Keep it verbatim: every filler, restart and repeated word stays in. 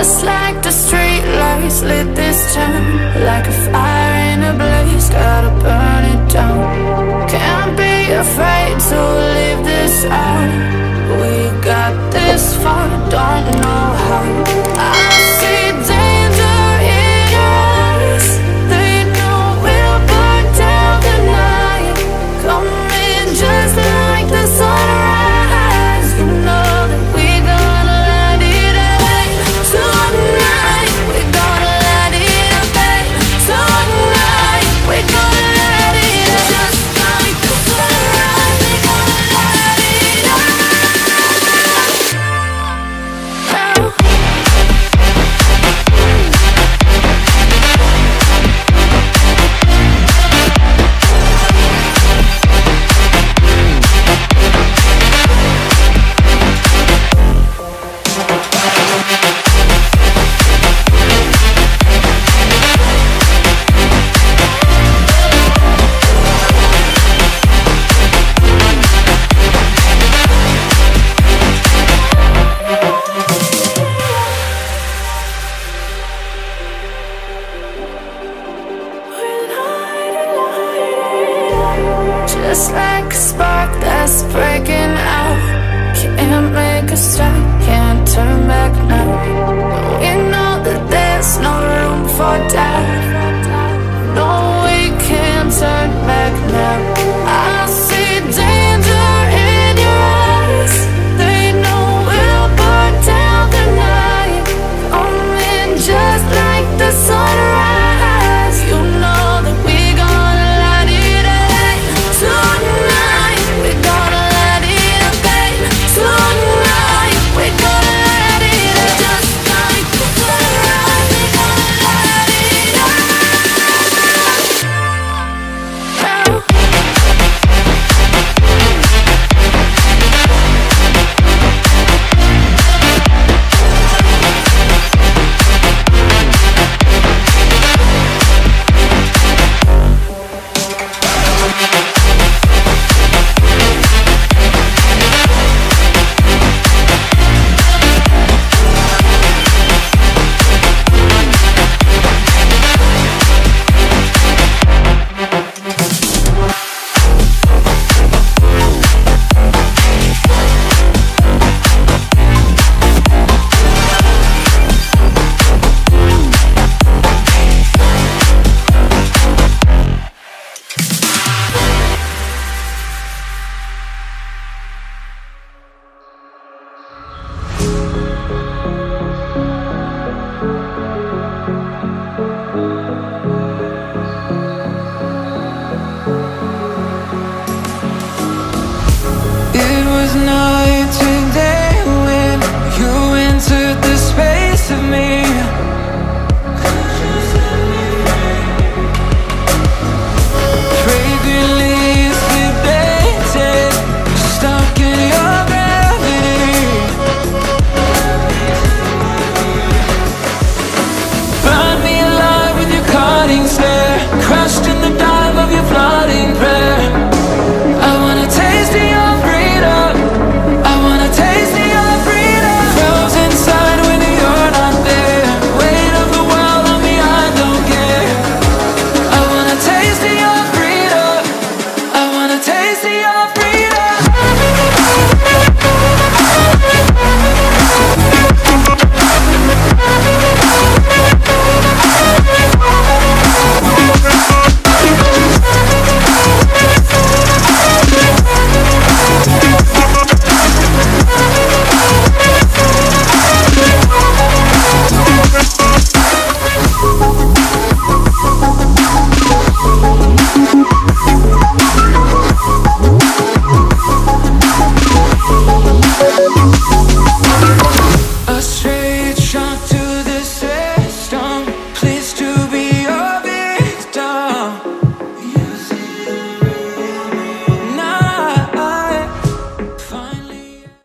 Just like the street lights lit this town, like a fire in a blaze, gotta burn it down. Can't be afraid to leave this out. We got this far, don't know how. I see danger in your eyes. They know we'll burn down the night. Coming just like the sunrise. You know that we gonna light it up tonight. We gonna light it up tonight. We gonna light it up just like the sunrise. We gonna light it up. Just like a spark that's breaking out. Can't make a stop, can't turn back now. We know that there's no room for doubt. No, we can't turn back now. I see danger in your eyes. They know we'll burn down the night. Coming just like the sunrise. You know that we gonna light it up tonight. We gonna light it up tonight. We gonna light it up just like the sunrise. We gonna light it up. It was not